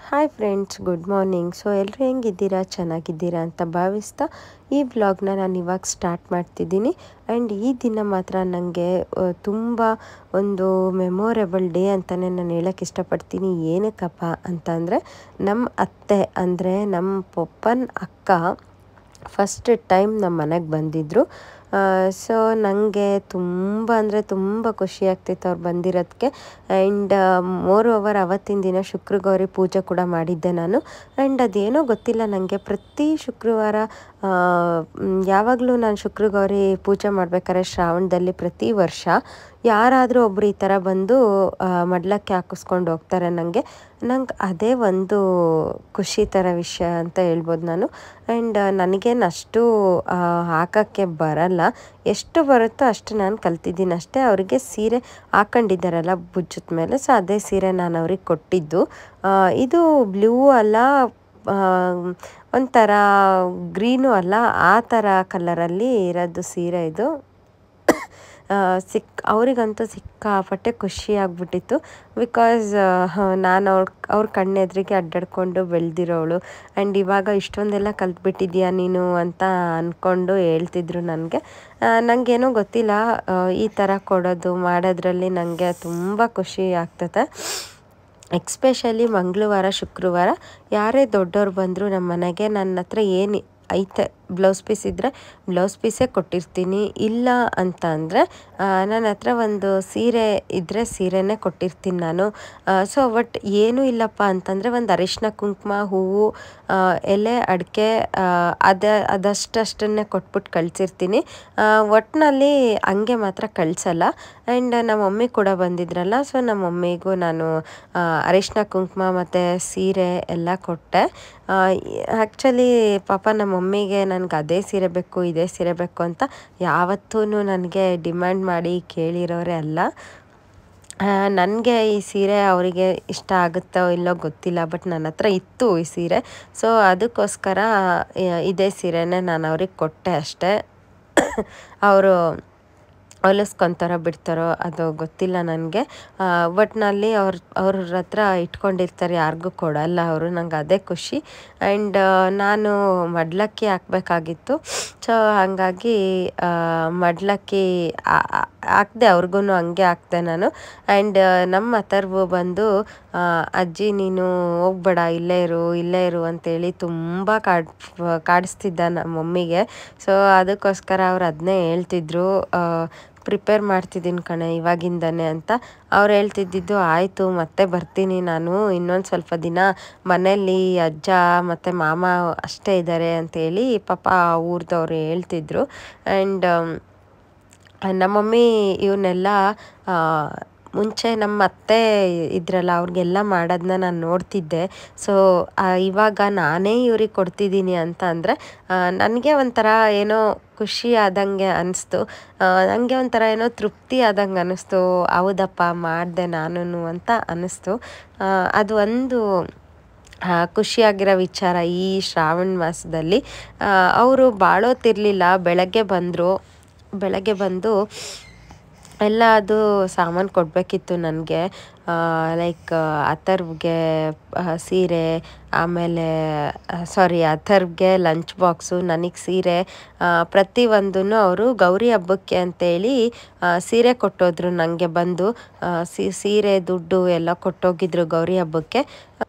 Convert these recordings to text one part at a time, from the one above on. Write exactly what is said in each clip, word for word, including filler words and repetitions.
Hi friends, good morning. So ಎಲ್ಲರೂ ಹೆಂಗಿದ್ದೀರಾ, ಚೆನ್ನಾಗಿದ್ದೀರಾ ಅಂತ ಭಾವಿಸ್ತಾ ಈ ವ್ಲಾಗ್ನ ನಾನು ಇವಾಗ ಸ್ಟಾರ್ಟ್ ಮಾಡ್ತಿದ್ದೀನಿ. ಆ್ಯಂಡ್ ಈ ದಿನ ಮಾತ್ರ ನನಗೆ ತುಂಬ ಒಂದು ಮೆಮೊರೇಬಲ್ ಡೇ ಅಂತಲೇ ನಾನು ಹೇಳೋಕ್ಕೆ ಇಷ್ಟಪಡ್ತೀನಿ. ಏನಕ್ಕಪ್ಪ ಅಂತಂದರೆ, ನಮ್ಮ ಅತ್ತೆ ಅಂದರೆ ನಮ್ಮ ಪಪ್ಪನ ಅಕ್ಕ ಫಸ್ಟ್ ಟೈಮ್ ನಮ್ಮ ಮನೆಗೆ ಬಂದಿದ್ದರು. ಸೊ ನನಗೆ ತುಂಬ ಅಂದರೆ ತುಂಬ ಖುಷಿ ಆಗ್ತಿತ್ತು ಅವ್ರು ಬಂದಿರೋದಕ್ಕೆ. ಆ್ಯಂಡ್ ಮೋರ್ ಓವರ್ ಅವತ್ತಿನ ದಿನ ಶುಕ್ರ ಗೌರಿ ಪೂಜೆ ಕೂಡ ಮಾಡಿದ್ದೆ ನಾನು. ಆ್ಯಂಡ್ ಅದೇನೋ ಗೊತ್ತಿಲ್ಲ, ನನಗೆ ಪ್ರತಿ ಶುಕ್ರವಾರ ಯಾವಾಗಲೂ ನಾನು ಶುಕ್ರ ಗೌರಿ ಪೂಜೆ ಮಾಡ್ಬೇಕಾದ್ರೆ ಶ್ರಾವಣದಲ್ಲಿ ಪ್ರತಿ ವರ್ಷ ಯಾರಾದರೂ ಒಬ್ಬರು ಈ ಥರ ಬಂದು ಮಡ್ಲಕ್ಕೆ ಹಾಕಿಸ್ಕೊಂಡು ಹೋಗ್ತಾರೆ. ನನಗೆ ನಂಗೆ ಅದೇ ಒಂದು ಖುಷಿ ಥರ ವಿಷಯ ಅಂತ ಹೇಳ್ಬೋದು ನಾನು. ಆ್ಯಂಡ್ ನನಗೇನು ಅಷ್ಟು ಹಾಕೋಕ್ಕೆ ಬರಲ್ಲ, ಎಷ್ಟು ಬರುತ್ತೋ ಅಷ್ಟು ನಾನು ಕಲ್ತಿದ್ದೀನಿ ಅಷ್ಟೇ. ಅವರಿಗೆ ಸೀರೆ ಹಾಕೊಂಡಿದ್ದಾರಲ್ಲ ಭುಜದ ಮೇಲೆ, ಸೊ ಅದೇ ಸೀರೆ ನಾನು ಅವ್ರಿಗೆ ಕೊಟ್ಟಿದ್ದು. ಇದು ಬ್ಲೂ ಅಲ್ಲ, ಒಂಥರ ಗ್ರೀನು ಅಲ್ಲ, ಆ ಥರ ಕಲರಲ್ಲಿ ಇರೋದು ಸೀರೆ ಇದು. ಸಿಕ್ ಅವರಿಗಂತೂ ಸಿಕ್ಕಾಪಟ್ಟೆ ಖುಷಿ ಆಗ್ಬಿಟ್ಟಿತ್ತು. ಬಿಕಾಸ್ ನಾನು ಅವ್ರ ಅವ್ರ ಕಣ್ಣೆದ್ರಿಗೆ ಅಡ್ಡಾಡ್ಕೊಂಡು ಬೆಳೆದಿರೋಳು. ಆ್ಯಂಡ್ ಇವಾಗ ಇಷ್ಟೊಂದೆಲ್ಲ ಕಲ್ತ್ಬಿಟ್ಟಿದ್ಯಾ ನೀನು ಅಂತ ಅಂದ್ಕೊಂಡು ಹೇಳ್ತಿದ್ರು ನನಗೆ. ನನಗೇನೋ ಗೊತ್ತಿಲ್ಲ, ಈ ಥರ ಕೊಡೋದು ಮಾಡೋದ್ರಲ್ಲಿ ನನಗೆ ತುಂಬ ಖುಷಿ ಆಗ್ತದೆ. ಎಕ್ಸ್ಪೆಷಲಿ ಮಂಗಳವಾರ ಶುಕ್ರವಾರ ಯಾರೇ ದೊಡ್ಡವ್ರು ಬಂದರೂ ನಮ್ಮ ಮನೆಗೆ ನನ್ನ ಹತ್ರ ಏನು ಐತೆ ಬ್ಲೌಸ್ ಪೀಸ್ ಇದ್ದರೆ ಬ್ಲೌಸ್ ಪೀಸೇ ಕೊಟ್ಟಿರ್ತೀನಿ. ಇಲ್ಲ ಅಂತ ಅಂದರೆ ನನ್ನ ಹತ್ರ ಒಂದು ಸೀರೆ ಇದ್ದರೆ ಸೀರೆನೇ ಕೊಟ್ಟಿರ್ತೀನಿ ನಾನು. ಸೊ ಬಟ್ ಏನೂ ಇಲ್ಲಪ್ಪ ಅಂತಂದರೆ ಒಂದು ಅರಿಶಿನ ಕುಂಕುಮ, ಹೂವು, ಎಲೆ, ಅಡಿಕೆ ಅದೇ ಅದಷ್ಟಷ್ಟನ್ನೇ ಕೊಟ್ಬಿಟ್ಟು ಕಳಿಸಿರ್ತೀನಿ. ಒಟ್ಟಿನಲ್ಲಿ ಹಂಗೆ ಮಾತ್ರ ಕಳಿಸಲ್ಲ. ಆ್ಯಂಡ್ ನಮ್ಮ ಮಮ್ಮಿ ಕೂಡ ಬಂದಿದ್ರಲ್ಲ, ಸೊ ನಮ್ಮ ಮಮ್ಮಿಗೂ ನಾನು ಅರಿಶಿನ ಕುಂಕುಮ ಮತ್ತು ಸೀರೆ ಎಲ್ಲ ಕೊಟ್ಟೆ. ಆ್ಯಕ್ಚುಲಿ ಪಾಪ ನಮ್ಮ ಮಮ್ಮಿಗೆ ನನಗೆ ಅದೇ ಸೀರೆ ಬೇಕು, ಇದೇ ಸೀರೆ ಬೇಕು ಅಂತ ಯಾವತ್ತೂ ನನಗೆ ಡಿಮ್ಯಾಂಡ್ ಮಾಡಿ ಕೇಳಿರೋರೇ ಅಲ್ಲ. ನನಗೆ ಈ ಸೀರೆ ಅವರಿಗೆ ಇಷ್ಟ ಆಗುತ್ತೋ ಇಲ್ಲೋ ಗೊತ್ತಿಲ್ಲ, ಬಟ್ ನನ್ನ ಹತ್ರ ಇತ್ತು ಈ ಸೀರೆ. ಸೊ ಅದಕ್ಕೋಸ್ಕರ ಇದೇ ಸೀರೆನೇ ನಾನು ಅವ್ರಿಗೆ ಕೊಟ್ಟೆ ಅಷ್ಟೇ. ಅವರು ಹೊಲಿಸ್ಕೊತಾರೋ ಬಿಡ್ತಾರೋ ಅದು ಗೊತ್ತಿಲ್ಲ ನನಗೆ. ಒಟ್ಟಿನಲ್ಲಿ ಅವ್ರ ಅವ್ರ ಹತ್ರ ಇಟ್ಕೊಂಡಿರ್ತಾರೆ, ಯಾರಿಗೂ ಕೊಡಲ್ಲ ಅವರು. ನಂಗೆ ಅದೇ ಖುಷಿ. ಆ್ಯಂಡ್ ನಾನು ಮಡ್ಲಕ್ಕಿ ಹಾಕಬೇಕಾಗಿತ್ತು. ಸೊ ಹಾಗಾಗಿ ಮಡ್ಲಕ್ಕಿ ಹಾಕ್ದೆ, ಅವ್ರಿಗೂ ಹಂಗೆ ಹಾಕ್ದೆ ನಾನು. ಆ್ಯಂಡ್ ನಮ್ಮ ಅಥರ್ವು ಬಂದು ಅಜ್ಜಿ ನೀನು ಹೋಗ್ಬೇಡ, ಇಲ್ಲೇ ಇರು ಇಲ್ಲೇ ಇರು ಅಂತೇಳಿ ತುಂಬ ಕಾಡ್ ಕಾಡಿಸ್ತಿದ್ದ ನಮ್ಮ ಮಮ್ಮಿಗೆ. ಸೊ ಅದಕ್ಕೋಸ್ಕರ ಅವ್ರು ಅದನ್ನೇ ಹೇಳ್ತಿದ್ರು, ಪ್ರಿಪೇರ್ ಮಾಡ್ತಿದ್ದೀನಿ ಕಣೆ ಇವಾಗಿಂದನೇ ಅಂತ. ಅವ್ರು ಹೇಳ್ತಿದ್ದಿದ್ದು, ಆಯಿತು ಮತ್ತೆ ಬರ್ತೀನಿ ನಾನು, ಇನ್ನೊಂದು ಸ್ವಲ್ಪ ದಿನ ಮನೇಲಿ ಅಜ್ಜ ಮತ್ತು ಮಾಮ ಅಷ್ಟೇ ಇದ್ದಾರೆ ಅಂತೇಳಿ ಪಾಪ ಊರ್ದವ್ರು ಹೇಳ್ತಿದ್ರು. ಆ್ಯಂಡ್ ನಮ್ಮ ಮಮ್ಮಿ ಇವನ್ನೆಲ್ಲ ಮುಂಚೆ ನಮ್ಮ ಅತ್ತೆ ಇದ್ರಲ್ಲ ಅವ್ರಿಗೆಲ್ಲ ಮಾಡೋದನ್ನ ನಾನು ನೋಡ್ತಿದ್ದೆ. ಸೊ ಇವಾಗ ನಾನೇ ಇವ್ರಿಗೆ ಕೊಡ್ತಿದ್ದೀನಿ ಅಂತ ಅಂದರೆ ನನಗೆ ಒಂಥರ ಏನೋ ಖುಷಿ ಆದಂಗೆ ಅನ್ನಿಸ್ತು. ನನಗೆ ಒಂಥರ ಏನೋ ತೃಪ್ತಿ ಆದಂಗೆ ಅನ್ನಿಸ್ತು. ಹೌದಪ್ಪ ಮಾಡಿದೆ ನಾನು ಅಂತ ಅನ್ನಿಸ್ತು. ಅದು ಒಂದು ಖುಷಿಯಾಗಿರೋ ವಿಚಾರ ಈ ಶ್ರಾವಣ ಮಾಸದಲ್ಲಿ. ಅವರು ಬಾಳೋತಿರಲಿಲ್ಲ, ಬೆಳಗ್ಗೆ ಬಂದರು. ಬೆಳಗ್ಗೆ ಬಂದು ಎಲ್ಲ ಅದು ಸಾಮಾನು ಕೊಡಬೇಕಿತ್ತು ನನಗೆ. ಲೈಕ್ ಅಥರ್ವ್ಗೆ ಸೀರೆ, ಆಮೇಲೆ ಸಾರಿ ಅಥರ್ವ್ಗೆ ಲಂಚ್ ಬಾಕ್ಸು, ನನಗೆ ಸೀರೆ, ಪ್ರತಿಯೊಂದನ್ನು ಅವರು ಗೌರಿ ಹಬ್ಬಕ್ಕೆ ಅಂತೇಳಿ ಸೀರೆ ಕೊಟ್ಟೋದ್ರು ನನಗೆ ಬಂದು. ಸೀರೆ ದುಡ್ಡು ಎಲ್ಲ ಕೊಟ್ಟೋಗಿದ್ರು ಗೌರಿ ಹಬ್ಬಕ್ಕೆ.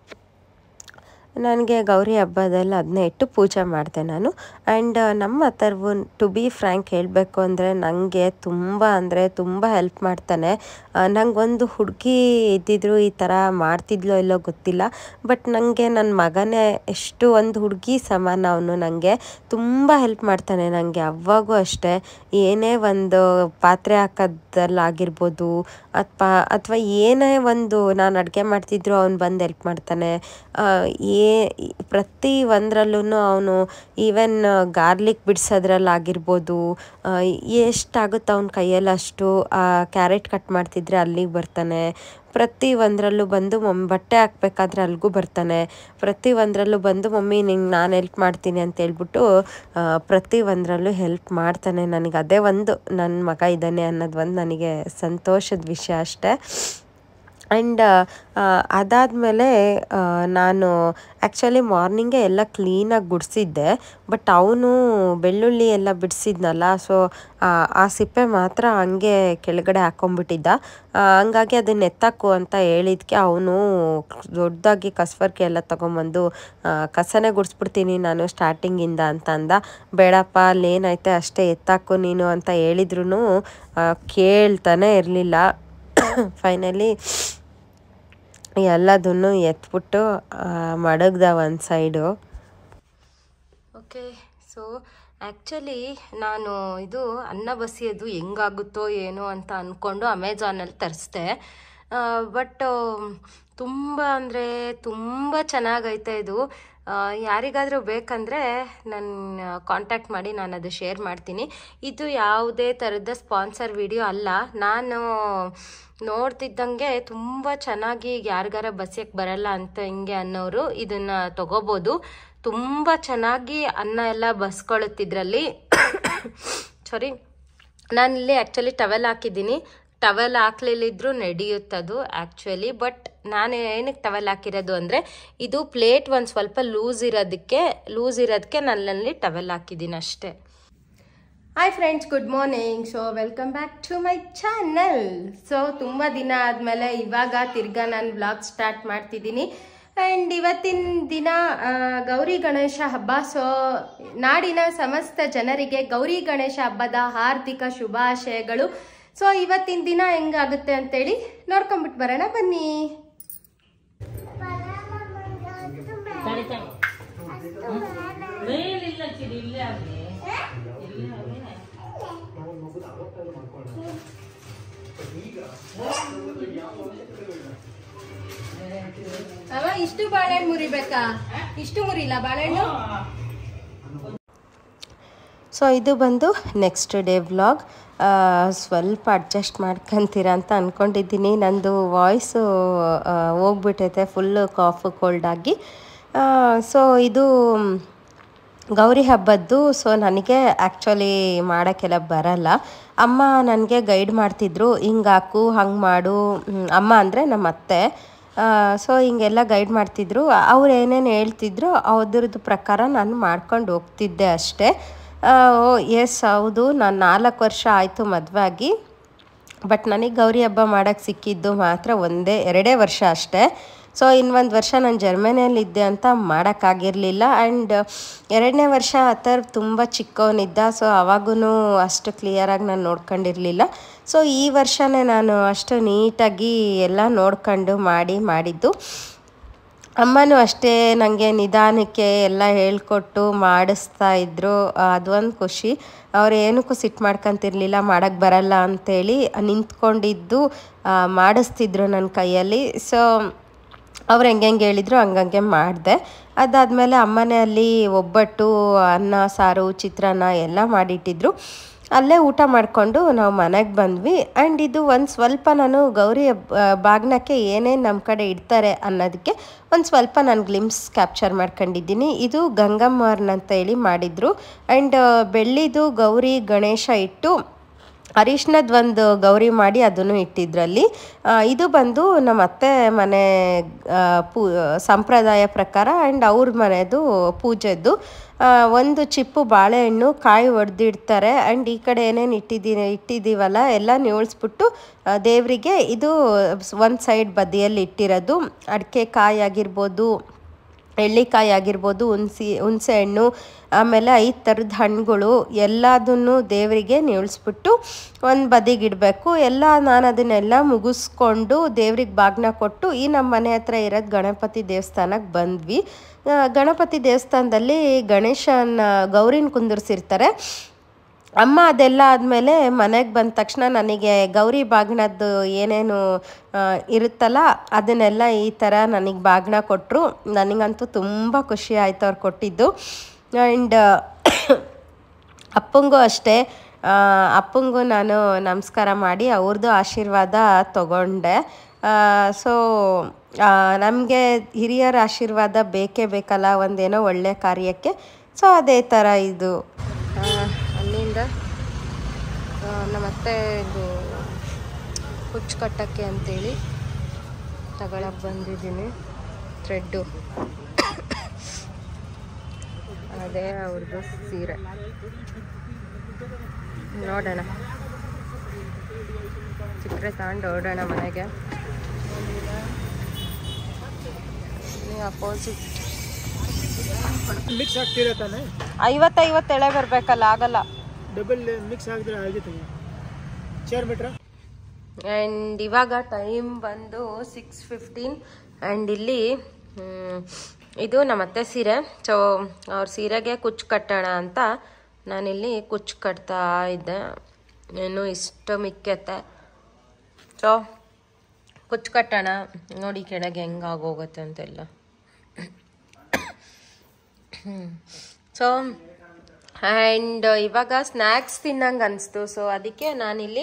ನನಗೆ ಗೌರಿ ಹಬ್ಬದಲ್ಲಿ ಅದನ್ನೇ ಇಟ್ಟು ಪೂಜೆ ಮಾಡಿದೆ ನಾನು. ಆ್ಯಂಡ್ ನಮ್ಮ ಅಥರ್ವು ಟು ಬಿ ಫ್ರ್ಯಾಂಕ್ ಹೇಳಬೇಕು ಅಂದರೆ ನನಗೆ ತುಂಬ ಅಂದರೆ ತುಂಬ ಹೆಲ್ಪ್ ಮಾಡ್ತಾನೆ. ನನಗೊಂದು ಹುಡುಗಿ ಇದ್ದಿದ್ರು ಈ ಥರ ಮಾಡ್ತಿದ್ಲೋ ಇಲ್ಲೋ ಗೊತ್ತಿಲ್ಲ, ಬಟ್ ನನಗೆ ನನ್ನ ಮಗನೇ ಎಷ್ಟು ಒಂದು ಹುಡುಗಿ ಸಮಾನ ಅವನು. ನನಗೆ ತುಂಬ ಹೆಲ್ಪ್ ಮಾಡ್ತಾನೆ. ನನಗೆ ಅವಾಗೂ ಅಷ್ಟೇ, ಏನೇ ಒಂದು ಪಾತ್ರೆ ಹಾಕೋದಲ್ಲಾಗಿರ್ಬೋದು ಅಥವಾ ಅಥವಾ ಏನೇ ಒಂದು ನಾನು ಅಡುಗೆ ಮಾಡ್ತಿದ್ರು ಅವ್ನು ಬಂದು ಹೆಲ್ಪ್ ಮಾಡ್ತಾನೆ. ಏ ಪ್ರತಿ ಒಂದರಲ್ಲೂ ಅವನು ಈವನ್ ಗಾರ್ಲಿಕ್ ಬಿಡಿಸೋದ್ರಲ್ಲಾಗಿರ್ಬೋದು, ಎಷ್ಟಾಗುತ್ತೋ ಅವ್ನ ಕೈಯಲ್ಲಿ ಅಷ್ಟು. ಕ್ಯಾರೆಟ್ ಕಟ್ ಮಾಡ್ತಿದ್ರೆ ಅಲ್ಲಿಗೆ ಬರ್ತಾನೆ. ಪ್ರತಿ ಒಂದರಲ್ಲೂ ಬಂದು ಮಮ್ಮಿ ಬಟ್ಟೆ ಹಾಕ್ಬೇಕಾದ್ರೆ ಅಲ್ಲಿಗೂ ಬರ್ತಾನೆ. ಪ್ರತಿ ಒಂದರಲ್ಲೂ ಬಂದು ಮಮ್ಮಿ ನಿಂಗೆ ನಾನು ಹೆಲ್ಪ್ ಮಾಡ್ತೀನಿ ಅಂತ ಹೇಳ್ಬಿಟ್ಟು ಪ್ರತಿ ಒಂದರಲ್ಲೂ ಹೆಲ್ಪ್ ಮಾಡ್ತಾನೆ. ನನಗೆ ಅದೇ ಒಂದು ನನ್ನ ಮಗ ಇದ್ದಾನೆ ಅನ್ನೋದು ಒಂದು ನನಗೆ ಸಂತೋಷದ ವಿಷಯ ಅಷ್ಟೇ. ಆ್ಯಂಡ್ ಅದಾದಮೇಲೆ ನಾನು ಆ್ಯಕ್ಚುಲಿ ಮಾರ್ನಿಂಗೇ ಎಲ್ಲ ಕ್ಲೀನಾಗಿ ಗುಡಿಸಿದ್ದೆ. ಬಟ್ ಅವನು ಬೆಳ್ಳುಳ್ಳಿ ಎಲ್ಲ ಬಿಡಿಸಿದ್ನಲ್ಲ, ಸೊ ಆ ಸಿಪ್ಪೆ ಮಾತ್ರ ಹಂಗೆ ಕೆಳಗಡೆ ಹಾಕ್ಕೊಂಬಿಟ್ಟಿದ್ದ. ಹಂಗಾಗಿ ಅದನ್ನ ಎತ್ತಾಕು ಅಂತ ಹೇಳಿದ್ಕೆ ಅವನು ದೊಡ್ಡದಾಗಿ ಕಸಬರ್ಗಿ ಎಲ್ಲ ತೊಗೊಂಬಂದು ಕಸನೇ ಗುಡಿಸ್ಬಿಡ್ತೀನಿ ನಾನು ಸ್ಟಾರ್ಟಿಂಗಿಂದ ಅಂತ ಅಂದ. ಬೇಡಪ್ಪ ಅಲ್ಲೇನೈತೆ ಅಷ್ಟೇ ಎತ್ತಾಕು ನೀನು ಅಂತ ಹೇಳಿದ್ರು ಕೇಳ್ತಾನೆ ಇರಲಿಲ್ಲ. ಫೈನಲಿ ಎಲ್ಲದನ್ನು ಎತ್ಬಿಟ್ಟು ಮಡಗ್ದ ಒಂದು ಸೈಡು. ಓಕೆ, ಸೊ ಆ್ಯಕ್ಚುಲಿ ನಾನು ಇದು ಅನ್ನ ಬಸಿಯೋದು ಹೆಂಗಾಗುತ್ತೋ ಏನೋ ಅಂತ ಅಂದ್ಕೊಂಡು ಅಮೆಝಾನಲ್ಲಿ ತರಿಸ್ದೆ. ಬಟ್ ತುಂಬ ಅಂದರೆ ತುಂಬ ಚೆನ್ನಾಗೈತೆ ಇದು. ಯಾರಿಗಾದರೂ ಬೇಕಂದರೆ ನನ್ನ ಕಾಂಟ್ಯಾಕ್ಟ್ ಮಾಡಿ, ನಾನು ಅದು ಶೇರ್ ಮಾಡ್ತೀನಿ. ಇದು ಯಾವುದೇ ಥರದ ಸ್ಪಾನ್ಸರ್ ವಿಡಿಯೋ ಅಲ್ಲ. ನಾನು ನೋಡ್ತಿದ್ದಂಗೆ ತುಂಬ ಚೆನ್ನಾಗಿ ಯಾರಿಗಾರ ಬಸಿಯಕ್ಕೆ ಬರಲ್ಲ ಅಂತ ಹಿಂಗೆ ಅನ್ನೋರು ಇದನ್ನು ತಗೋಬೋದು. ತುಂಬ ಚೆನ್ನಾಗಿ ಅನ್ನ ಎಲ್ಲ ಬಸ್ಕೊಳ್ಳುತ್ತಿದ್ರಲ್ಲಿ. ಸಾರಿ, ನಾನಿಲ್ಲಿ ಆ್ಯಕ್ಚುಲಿ ಟವೆಲ್ ಹಾಕಿದ್ದೀನಿ. ಟವೆಲ್ ಹಾಕ್ಲಿಲ್ಲಿದ್ರೂ ನಡೆಯುತ್ತದು ಆ್ಯಕ್ಚುಲಿ. ಬಟ್ ನಾನು ಏನಕ್ಕೆ ಟವೆಲ್ ಹಾಕಿರೋದು ಅಂದರೆ ಇದು ಪ್ಲೇಟ್ ಒಂದು ಸ್ವಲ್ಪ ಲೂಸ್ ಇರೋದಕ್ಕೆ ಲೂಸ್ ಇರೋದಕ್ಕೆ ನನ್ನಲ್ಲಿ ಟವೆಲ್ ಹಾಕಿದ್ದೀನಿ ಅಷ್ಟೇ. Hi friends, good morning. So welcome back to my channel. So ತುಂಬ ದಿನ ಆದಮೇಲೆ ಇವಾಗ ತಿರ್ಗಾ ನಾನು ವ್ಲಾಗ್ ಸ್ಟಾರ್ಟ್ ಮಾಡ್ತಿದ್ದೀನಿ. ಆ್ಯಂಡ್ ಇವತ್ತಿನ ದಿನ ಗೌರಿ ಗಣೇಶ ಹಬ್ಬ. ಸೊ ನಾಡಿನ ಸಮಸ್ತ ಜನರಿಗೆ ಗೌರಿ ಗಣೇಶ ಹಬ್ಬದ ಹಾರ್ದಿಕ ಶುಭಾಶಯಗಳು. ಸೊ ಇವತ್ತಿನ ದಿನ ಹೆಂಗಾಗುತ್ತೆ ಅಂತೇಳಿ ನೋಡ್ಕೊಂಬಿಟ್ಟು ಬರೋಣ ಬನ್ನಿ. ಅವ ಇಷ್ಟು ಬಾಳೆಹಣ್ಣು ಮುರಿಬೇಕಾ? ಇಷ್ಟು ಮುರಿಲ್ಲ ಬಾಳೆಹಣ್ಣು. ಸೊ ಇದು ಬಂದು ನೆಕ್ಸ್ಟ್ ಡೇ ವ್ಲಾಗ್. ಸ್ವಲ್ಪ ಅಡ್ಜಸ್ಟ್ ಮಾಡ್ಕೊತೀರ ಅಂತ ಅಂದ್ಕೊಂಡಿದ್ದೀನಿ. ನಂದು ವಾಯ್ಸು ಹೋಗ್ಬಿಟ್ಟೈತೆ ಫುಲ್ಲು ಕಾಫು ಕೋಲ್ಡಾಗಿ. ಸೊ ಇದು ಗೌರಿ ಹಬ್ಬದ್ದು. ಸೊ ನನಗೆ ಆ್ಯಕ್ಚುಲಿ ಮಾಡೋಕ್ಕೆಲ್ಲ ಬರಲ್ಲ. ಅಮ್ಮ ನನಗೆ ಗೈಡ್ ಮಾಡ್ತಿದ್ರು, ಹಿಂಗೆ ಹಾಕು ಹಂಗೆ ಮಾಡು. ಅಮ್ಮ ಅಂದರೆ ನಮ್ಮ ಅತ್ತೆ. ಸೊ ಹಿಂಗೆಲ್ಲ ಗೈಡ್ ಮಾಡ್ತಿದ್ರು. ಅವ್ರು ಏನೇನು ಹೇಳ್ತಿದ್ರು ಅದ್ರದ್ದು ಪ್ರಕಾರ ನಾನು ಮಾಡ್ಕೊಂಡು ಹೋಗ್ತಿದ್ದೆ ಅಷ್ಟೇ. ಎಸ್ ಹೌದು, ನಾನು ನಾಲ್ಕು ವರ್ಷ ಆಯಿತು ಮದುವೆ ಆಗಿ. ಬಟ್ ನನಗೆ ಗೌರಿ ಹಬ್ಬ ಮಾಡೋಕ್ಕೆ ಸಿಕ್ಕಿದ್ದು ಮಾತ್ರ ಒಂದೇ ಎರಡೇ ವರ್ಷ ಅಷ್ಟೇ. ಸೊ ಇನ್ನೊಂದು ವರ್ಷ ನಾನು ಜರ್ಮನಿಯಲ್ಲಿದ್ದೆ ಅಂತ ಮಾಡೋಕ್ಕಾಗಿರಲಿಲ್ಲ. ಆ್ಯಂಡ್ ಎರಡನೇ ವರ್ಷ ಆ ಥರ ತುಂಬ ಚಿಕ್ಕವನಿದ್ದ. ಸೊ ಅವಾಗೂ ಅಷ್ಟು ಕ್ಲಿಯರಾಗಿ ನಾನು ನೋಡ್ಕೊಂಡಿರಲಿಲ್ಲ. ಸೊ ಈ ವರ್ಷವೇ ನಾನು ಅಷ್ಟು ನೀಟಾಗಿ ಎಲ್ಲ ನೋಡ್ಕೊಂಡು ಮಾಡಿ ಮಾಡಿದ್ದು. ಅಮ್ಮನೂ ಅಷ್ಟೇ ನನಗೆ ನಿಧಾನಕ್ಕೆ ಎಲ್ಲ ಹೇಳ್ಕೊಟ್ಟು ಮಾಡಿಸ್ತಾ ಇದ್ದರು. ಅದೊಂದು ಖುಷಿ. ಅವ್ರು ಏನಕ್ಕೂ ಸಿಟ್ಟು ಮಾಡ್ಕೊತಿರ್ಲಿಲ್ಲ, ಮಾಡೋಕ್ಕೆ ಬರಲ್ಲ ಅಂಥೇಳಿ ನಿಂತ್ಕೊಂಡಿದ್ದು ಮಾಡಿಸ್ತಿದ್ರು ನನ್ನ ಕೈಯಲ್ಲಿ. ಸೊ ಅವ್ರು ಹೆಂಗೆ ಹೆಂಗೆ ಹೇಳಿದ್ರು ಹಂಗಂಗೆ ಮಾಡಿದೆ. ಅದಾದಮೇಲೆ ಅಮ್ಮನೇ ಅಲ್ಲಿ ಒಬ್ಬಟ್ಟು, ಅನ್ನ ಸಾರು, ಚಿತ್ರಾನ್ನ ಎಲ್ಲ ಮಾಡಿಟ್ಟಿದ್ರು. ಅಲ್ಲೇ ಊಟ ಮಾಡಿಕೊಂಡು ನಾವು ಮನೆಗೆ ಬಂದ್ವಿ. ಆ್ಯಂಡ್ ಇದು ಒಂದು ಸ್ವಲ್ಪ ನಾನು ಗೌರಿ ಬಾಗ್ನಕ್ಕೆ ಏನೇನು ನಮ್ಮ ಕಡೆ ಇಡ್ತಾರೆ ಅನ್ನೋದಕ್ಕೆ ಒಂದು ಸ್ವಲ್ಪ ನಾನು ಗ್ಲಿಮ್ಸ್ ಕ್ಯಾಪ್ಚರ್ ಮಾಡ್ಕೊಂಡಿದ್ದೀನಿ. ಇದು ಗಂಗಮ್ಮವ್ರನ್ನ ಅಂತ ಹೇಳಿ ಮಾಡಿದರು. ಆ್ಯಂಡ್ ಬೆಳ್ಳಿದು ಗೌರಿ ಗಣೇಶ ಇಟ್ಟು ಅರಿಶಿನದ ಒಂದು ಗೌರಿ ಮಾಡಿ ಅದನ್ನು ಇಟ್ಟಿದ್ರಲ್ಲಿ. ಇದು ಬಂದು ನಮ್ಮ ಅತ್ತೆ ಮನೆ ಪೂ ಸಂಪ್ರದಾಯ ಪ್ರಕಾರ ಆ್ಯಂಡ್ ಅವ್ರ ಮನೆಯದು ಪೂಜೆದ್ದು. ಒಂದು ಚಿಪ್ಪು ಬಾಳೆಹಣ್ಣು ಕಾಯಿ ಹೊಡೆದಿಡ್ತಾರೆ. ಆ್ಯಂಡ್ ಈ ಕಡೆ ಏನೇನು ಇಟ್ಟಿದ್ದೀನಿ ಇಟ್ಟಿದ್ದೀವಲ್ಲ ಎಲ್ಲ ನಿವಳಿಸ್ಬಿಟ್ಟು ದೇವರಿಗೆ ಇದು ಒಂದು ಸೈಡ್ ಬದಿಯಲ್ಲಿ ಇಟ್ಟಿರೋದು. ಅಡಿಕೆ ಕಾಯಿ ಆಗಿರ್ಬೋದು, ಎಳ್ಳಿಕಾಯಿ ಆಗಿರ್ಬೋದು, ಹುಣಸಿ ಹುಣಸೆ ಹಣ್ಣು, ಆಮೇಲೆ ಐದು ಥರದ ಹಣ್ಣುಗಳು ಎಲ್ಲದನ್ನು ದೇವರಿಗೆ ನಿವಳಿಸ್ಬಿಟ್ಟು ಒಂದು ಬದಿಗಿಡಬೇಕು. ಎಲ್ಲ ನಾನು ಅದನ್ನೆಲ್ಲ ಮುಗಿಸ್ಕೊಂಡು ದೇವ್ರಿಗೆ ಬಾಗ್ನ ಕೊಟ್ಟು ಈ ನಮ್ಮ ಮನೆ ಹತ್ರ ಇರೋದು ಗಣಪತಿ ದೇವಸ್ಥಾನಕ್ಕೆ ಬಂದ್ವಿ. ಗಣಪತಿ ದೇವಸ್ಥಾನದಲ್ಲಿ ಗಣೇಶನ ಗೌರಿನ ಕುಂದಿರ್ಸಿರ್ತಾರೆ. ಅಮ್ಮ ಅದೆಲ್ಲ ಆದಮೇಲೆ ಮನೆಗೆ ಬಂದ ತಕ್ಷಣ ನನಗೆ ಗೌರಿ ಬಾಗ್ನದ್ದು ಏನೇನು ಇರುತ್ತಲ್ಲ ಅದನ್ನೆಲ್ಲ ಈ ಥರ ನನಗೆ ಬಾಗ್ನ ಕೊಟ್ಟರು. ನನಗಂತೂ ತುಂಬ ಖುಷಿ ಆಯಿತು ಅವ್ರು ಕೊಟ್ಟಿದ್ದು. ಆ್ಯಂಡ್ ಅಪ್ಪಂಗೂ ಅಷ್ಟೇ, ಅಪ್ಪಂಗೂ ನಾನು ನಮಸ್ಕಾರ ಮಾಡಿ ಅವ್ರದ್ದು ಆಶೀರ್ವಾದ ತಗೊಂಡೆ. ಸೊ ನಮಗೆ ಹಿರಿಯರ ಆಶೀರ್ವಾದ ಬೇಕೇ ಬೇಕಲ್ಲ ಒಂದೇನೋ ಒಳ್ಳೆಯ ಕಾರ್ಯಕ್ಕೆ. ಸೊ ಅದೇ ಥರ ಇದು. ಅಲ್ಲಿಂದ ನಮ್ಮತ್ತೆ ಇದು ಹುಚ್ಚು ಕಟ್ಟಕ್ಕೆ ಅಂತೇಳಿ ತಗೊಳಕ್ಕೆ ಬಂದಿದ್ದೀನಿ. ಥ್ರೆಡ್ಡು ಅದೇ ಅವ್ರದ್ದು ಸೀರೆ ನೋಡೋಣ. ಸಿಕ್ಕರೆ ತಗೊಂಡು ಓಡೋಣ ಮನೆಗೆ. ಅಪೋಸಿಟ್ ಮಿಕ್ಸ್ ಆಗ್ತಿರ ತಾನೆ. ಐವತ್ತೈವತ್ತು ಎಳೆ ಬರಬೇಕಲ್ಲ, ಆಗಲ್ಲ. ಡಬಲ್ ಮಿಕ್ಸ್ ಆಗಿದ್ರೆ ಆಗಿತ್ತು ಚೇರ್ ಮೀಟ್ರ. ಆ್ಯಂಡ್ ಇವಾಗ ಟೈಮ್ ಬಂದು ಸಿಕ್ಸ್ ಫಿಫ್ಟೀನ್ ಆ್ಯಂಡ್ ಇಲ್ಲಿ ಇದು ನಮ್ಮತ್ತೆ ಸೀರೆ. ಸೊ ಅವ್ರ ಸೀರೆಗೆ ಕುಚ್ಚು ಕಟ್ಟೋಣ ಅಂತ ನಾನಿಲ್ಲಿ ಕುಚ್ಚು ಕಟ್ತಾ ಇದ್ದೆ. ಏನು ಇಷ್ಟು ಮಿಕ್ಕತ್ತೆ. ಸೊ ಕುಚ್ಚು ಕಟ್ಟೋಣ. ನೋಡಿ ಕೆಳಗೆ ಹೆಂಗಾಗೋಗುತ್ತೆ ಅಂತೆಲ್ಲ. ಸೊ ಆ್ಯಂಡ್ ಇವಾಗ ಸ್ನ್ಯಾಕ್ಸ್ ತಿನ್ನಂಗೆ ಅನಿಸ್ತು. ಸೊ ಅದಕ್ಕೆ ನಾನಿಲ್ಲಿ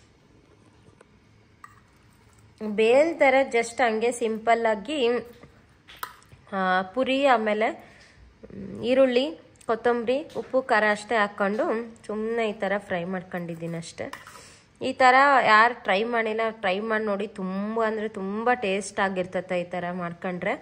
ಬೇಲ್ ಥರ ಜಸ್ಟ್ ಹಂಗೆ ಸಿಂಪಲ್ಲಾಗಿ ಪುರಿ ಆಮೇಲೆ ಈರುಳ್ಳಿ ಕೊತ್ತಂಬರಿ ಉಪ್ಪು ಖಾರ ಅಷ್ಟೇ ಹಾಕ್ಕೊಂಡು ಸುಮ್ಮನೆ ಈ ಥರ ಫ್ರೈ ಮಾಡ್ಕೊಂಡಿದ್ದೀನಿ ಅಷ್ಟೆ. ಈ ಥರ ಯಾರು ಟ್ರೈ ಮಾಡಿಲ್ಲ ಟ್ರೈ ಮಾಡಿ ನೋಡಿ. ತುಂಬ ಅಂದರೆ ತುಂಬ ಟೇಸ್ಟ್ ಆಗಿರ್ತತೆ ಈ ಥರ ಮಾಡ್ಕೊಂಡ್ರೆ.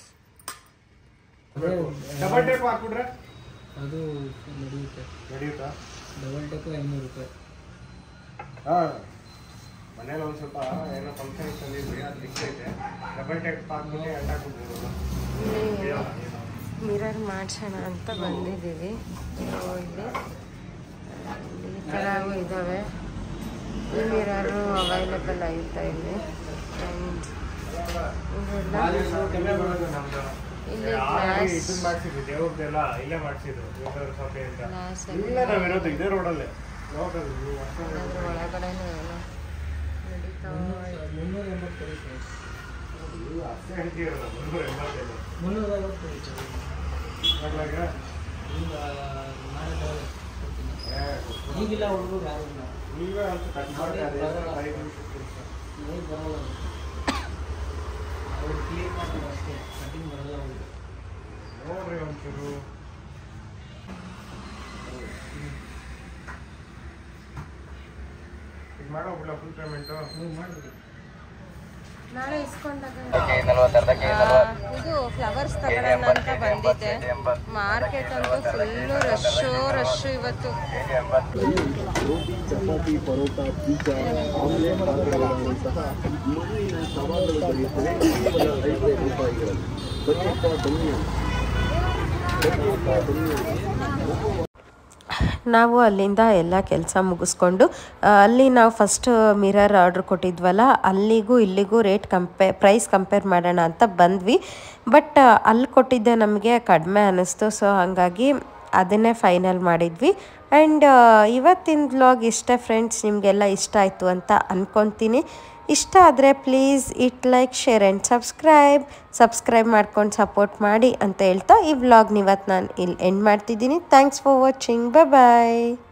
ಡಬಲ್ ಟೇಪ್ ಹಾಕ್ಬಿಟ್ರೆ ಅದು ನಡೆಯುತ್ತೆ. ನಡೆಯುತ್ತಾ? ಡಬಲ್ ಟೇಪು ಐನೂರು ರೂಪಾಯಿ. ಹಾಂ, ಮನೇಲಿ ಒಂದು ಸ್ವಲ್ಪ ಏನೋ ಫಂಕ್ಷನ್ ತಂದಿದ್ವಿ, ಅದು ಲಿಕ್ಕೈತೆ. ಡಬಲ್ ಟೇಪ್ ಹಾಕ್ಬಿಟ್ಟು ಎಂಟು ಹಾಕ್ಬಿಟ್ಟು ಮಿರರ್ ಮಾಡಿಸೋಣ ಅಂತ ಬಂದಿದ್ದೀವಿ. ಇಲ್ಲಿ ಈ ಥರ ಇದ್ದಾವೆ. ಈ ಮಿರರು ಅವೈಲೇಬಲ್ ಆಯ್ತಾ ಇಲ್ಲಿ. ಆ್ಯಂಡ್ ಇಲ್ಲಿ ದೇವ್ರದ್ದೆಲ್ಲ ಇಲ್ಲೇ ಮಾಡಿಸಿದ್ರು. ಇದೇ ರೋಡಲ್ಲೇ ಒಳಗಡೆನೂ ಏನೋ ನಡೀತಾ ಮುನ್ನೂರ ಎಂಬತ್ತು ಮುನ್ನೂರ ಐವತ್ತು ಈಗಿಲ್ಲ ಹುಡುಗರು ಯಾರು ನೀವೇ ಅಂತ ಕಟ್ ಮಾಡಿ ಬರಲ್ಲ. ಅವ್ರು ಕ್ಲೀನ್ ಮಾಡ್ತಾರೆ ಅಷ್ಟೇ, ಕಟಿಂಗ್ ಬರಲ್ಲ ಅವ್ರಿಗೆ. ನೋಡ್ರಿ ಒಂಚೂರು ಈಗ ಮಾಡೋಬಿಡ್ಲ ಫುಲ್ ಪೇಮೆಂಟು ನೀವು ಮಾಡಿಬಿಡಿ. ನಾಳೆ ಇಸ್ಕೊಂಡಾಗ ಇದು ಫ್ಲವರ್ಸ್ ತಗೊಳ್ಳೋಣ ಅಂತ ಬಂದಿದ್ದೆ. ಮಾರ್ಕೆಟ್ ಅಂತೂ ಫುಲ್ಲು ರಶ್ಶು ರಶ್ಶು ಇವತ್ತು. ಚಪಾತಿ ಪರೋಟ ಪಿಜ್ಜಾ ಆಮ್ಲೆಟ್ ಪಾತ್ರೆಗಳನ್ನು ಸಹ ಮನೆಯ ಸವಾಲುಗಳು ದೊರೆಯುತ್ತದೆ ಕೇವಲ ಐದು ರೂಪಾಯಿಗಳಲ್ಲಿ. ಬನ್ನಿಪ್ಪ ಬನ್ನಿ ಬನ್ನಿಪ್ಪ ಬನ್ನಿ. ನಾವು ಅಲ್ಲಿಂದ ಎಲ್ಲ ಕೆಲಸ ಮುಗಿಸ್ಕೊಂಡು ಅಲ್ಲಿ ನಾವು ಫಸ್ಟ್ ಮಿರರ್ ಆರ್ಡ್ರ್ ಕೊಟ್ಟಿದ್ವಲ್ಲ, ಅಲ್ಲಿಗೂ ಇಲ್ಲಿಗೂ ರೇಟ್ ಕಂಪೇ ಪ್ರೈಸ್ ಕಂಪೇರ್ ಮಾಡೋಣ ಅಂತ ಬಂದ್ವಿ. ಬಟ್ ಅಲ್ಲಿ ಕೊಟ್ಟಿದ್ದೆ ನಮಗೆ ಕಡಿಮೆ ಅನ್ನಿಸ್ತು. ಸೊ ಹಾಗಾಗಿ ಅದನ್ನೇ ಫೈನಲ್ ಮಾಡಿದ್ವಿ. ಆ್ಯಂಡ್ ಇವತ್ತಿನ ವ್ಲಾಗ್ ಇಷ್ಟ ಫ್ರೆಂಡ್ಸ್. ನಿಮಗೆಲ್ಲ ಇಷ್ಟ ಆಯಿತು ಅಂತ ಅಂದ್ಕೊತೀನಿ. ಇಷ್ಟ ಆದರೆ please it like share and subscribe subscribe ಮಾಡ್ಕೊಂಡು ಸಪೋರ್ಟ್ ಮಾಡಿ ಅಂತ ಹೇಳ್ತಾ ಈ ವ್ಲಾಗ್ನ ಇವತ್ತು ನಾನು ಇಲ್ಲಿ ಎಂಡ್ ಮಾಡ್ತಿದ್ದೀನಿ. Thanks for watching. Bye bye.